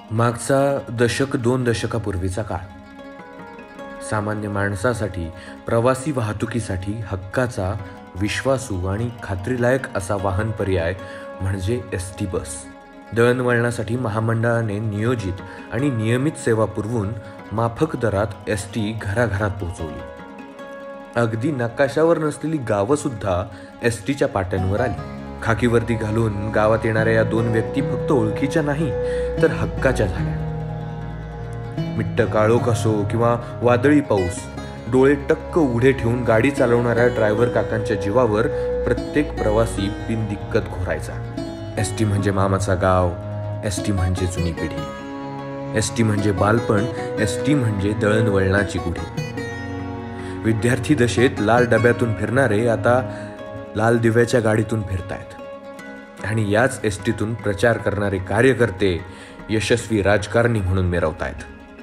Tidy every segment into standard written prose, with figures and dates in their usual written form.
मागचा दशक 2 दशकापूर्वीचा काळ. सामान्य माणसासाठी, प्रवासी वाहतुकीसाठी हक्काचा, विश्वासू आणि खात्रीलायक असा वाहन पर्याय म्हणजे एस.टी. बस. दळणवळणासाठी महामंडळाने नियोजित आणि नियमित सेवा पुरवून माफक दरात एस.टी. घराघरात पोहोचवली. अगदी नकाशावर नसलेली गावं सुद्धा एस.टीच्या पाट्यांवर आली. खाकी वर्दी घालून गावात येणाऱ्या या 2 व्यक्ती फक्त ओळखीच्या नाही तर हक्काच्या झाल्या. मिट्ट काळोख असो किंवा वादळी पाऊस, डोळे टक्क उघडे ठेवून गाडी चालवणाऱ्या ड्रायव्हर काकांच्या जीवावर प्रत्येक प्रवासी बिनदिक्कत घोरायचा. एस.टी. म्हणजे मामाचा गाव, एस.टी. म्हणजे जुनी पिढी, एस.टी. म्हणजे बालपण, एस.टी. म्हणजे दळणवळणाची गुढी. विद्यार्थी दशेत लाल डब्यातून फिरणारे आता लाल दिव्याच्या गाडीतून फिरतायत आणि याच एस.टीतून प्रचार करणारे कार्यकर्ते यशस्वी राजकारणी म्हणून मिरवतायत.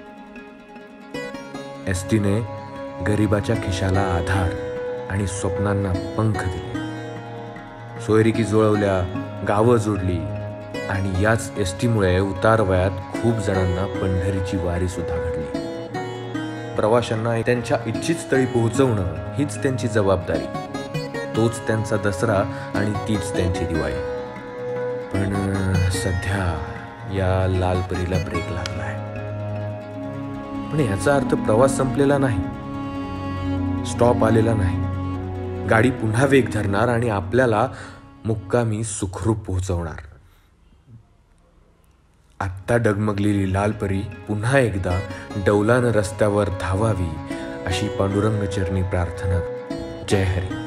एस.टीने गरिबाच्या खिशाला आधार आणि स्वप्नांना पंख दिले. सोयरिकी जुळवल्या, गावं जोडली आणि याच एस.टीमुळे उतार वयात खूप जणांना पंढरीची वारी सुद्धा घडली. प्रवाशांना त्यांच्या इच्छित स्थळी पोहोचवणं हीच त्यांची जबाबदारी, तोच त्यांचा दसरा आणि तीच त्यांची दिवाळी. पण सध्या या लालपरीला ब्रेक लागलाय. पण याचा अर्थ प्रवास संपलेला नाही, स्टॉप आलेला नाही. गाडी पुन्हा वेग धरणार आणि आपल्याला मुक्कामी सुखरूप पोहोचवणार. आत्ता डगमगलेली लालपरी पुन्हा एकदा डौलानं रस्त्यावर धावावी अशी पांडुरंग चरणी प्रार्थना. जय हरी.